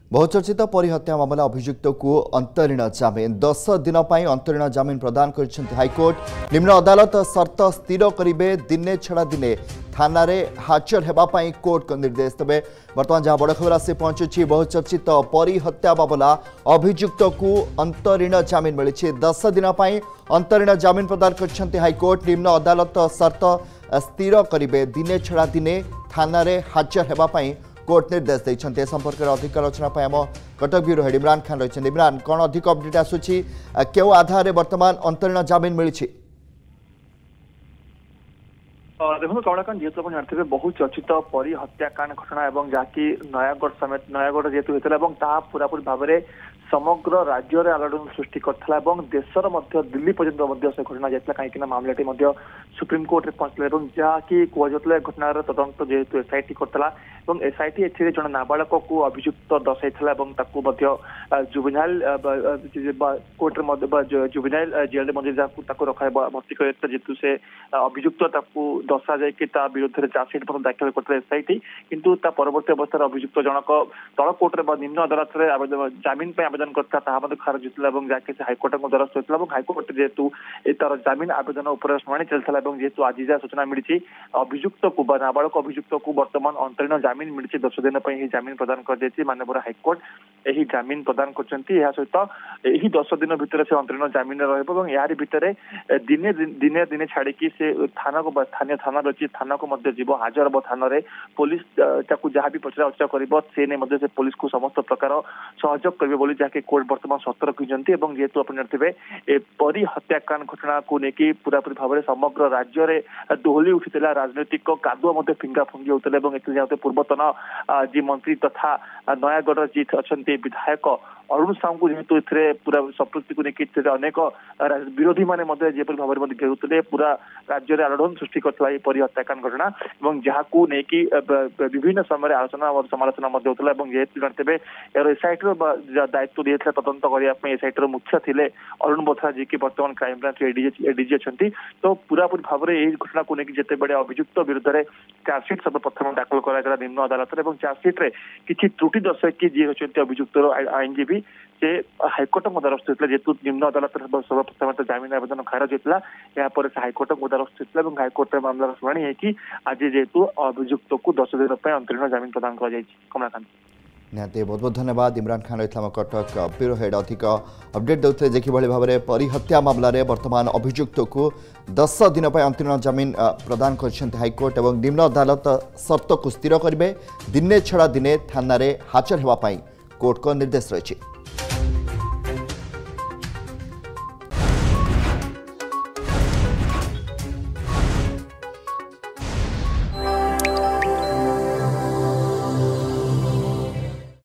बहुचर्चित परी हत्या मामला अभियुक्त को अंतरीण जमीन 10 दिन अंतरीण जमीन प्रदान कर हाइकोर्ट। निम्न अदालत शर्त स्थिर करेंगे दिने छड़ा दिने थाना रे हाजर होगापाई कोर्ट का निर्देश। तेज बर्तमान जहां बड़ खबर आसी पहुंची बहुचर्चित परी हत्या मामला अभियुक्त को अंतरीण जमीन मिली 10 दिन अंतरीण जमीन प्रदान कर हाइकोर्ट। निम्न अदालत शर्त स्थिर करेंगे दिने छड़ा दिने थाना रे हाजर होगापाई कोर्ट निर्देश देते। संपर्क में अधिक आलोचना आम कटक ब्यूरो हेड इमरान खान रही। इमरान, कौन अधिक अपडेट आसूची, क्यों आधार बर्तमान अंतरीण जमीन मिली? देखो कमलाकांत जेहेतु आप जानते बहुत चर्चित परी हत्याकांड घटना और जहाँकि नयागढ़ समेत नयागढ़ जेहेतु होता पूरापूरी भाव में समग्र राज्य में आलोड़न सृष्टि करता देशर दिल्ली पर्यटन से घटना जाता कहीं मामलाटी सुप्रीम कोर्ट में पहुंचले जहाँकि कहते घटनार तदंत जेहेतु एसआईटी करता एसआईटी ए जन नाबालक को अभियुक्त दर्शाई जुवेनाइल कोर्ट जुवेनाइल जेल में रखा भर्ती कर जेहेतु से अभियुक्त दर्शा जा विरुद्ध चार्जसीट दाखिल करते एसआईटी किंतु परवर्ती अवस्था अभियुक्त जनक तल कोर्ट में निम्न अदालत में जमीन आवेदन करता खारज होता जहाँकि हाइकोर्ट द्वारस्थ होता है। हाइकोर्ट जेहेतु तार जमीन आवेदन उपर शुणी चलता जेहेतु आज जहाँ सूचना मिली अभियुक्त को नाबालक अभियुक्त को बर्तमान अंतरीण जमीन मिली 10 दिन जमीन प्रदान कर माननीय हाइकोर्ट यही जमीन प्रदान कर सहित यही 10 दिन भितर से अंतरीण जमीन यार भितर दिने दिने दिने छाड़ी से थाना को स्थानीय थाना रही थाना को जीव हाजर हम थाना पुलिस जहाँ भी पचरा उचरा कर पुलिस को समस्त प्रकार सहयोग करेंगे जहाँकि कोर्ट बर्तमान शर्त रखिंट। जेहेतु आप जानते परी हत्याकांड घटना को लेकिन पूरापूरी भाव में समग्र राज्य में दोहली उठी राजनैतिक कादुआ फिंगा फुंगी होते पूर्वतन जी मंत्री तथा नयागढ़ जी अच्छा विधायक अरुण साहू को जेहेतु पूरा संपृक्ति को लेकिन अनेक विरोधी मैंने भाव में घेरुले पूरा राज्य में आलोड़न सृष्टि करता परी हत्याकांड घटना और जहाँ को लेकिन विभिन्न समय आलोचना और समालोचना होता है। जेहेतु जानते यार एसआईटी दायित्व दिए तदंत करने एसआईटी मुख्य थे अरुण बोथरा जी की बर्तमान क्राइम ब्रांच एडीजी अच्छा तो पूरापूरी भाव में यही घटना को लेकिन जिते बड़े अभियुक्त विरुद्ध में चार्जसीट सर्वप्रथम दाखिल कराया निम्न अदालत और चार्जसीट रे किसी त्रुटि दर्शाई जी अच्छा अभियुक्त आईनजीवी से हाइकोर्ट द्वारस्थ होता जेहेतु निम्न अदालत सर्वप्रथम जमीन आवेदन खारज होता यापर से हाइकोर्ट द्वारस्थ होता और हाइकोर्ट मामलार शुणी है कि आज जेहेतु अभियुक्त को 10 दिन अंतरीण जमीन प्रदान कर कमलाकांत। निहाती बहुत बहुत धन्यवाद इमरान खान रही आम कटक ब्यूरो हेड अधिक अपडेट देते जे कि भाव में परी हत्या मामला रे वर्तमान अभियुक्त को 10 दिन अंतरीण जमीन प्रदान कर हाइकोर्ट और निम्न अदालत शर्त को स्थिर करेंगे दिने छड़ा दिने थाना रे हाजर होगापाई कोर्ट का निर्देश रही।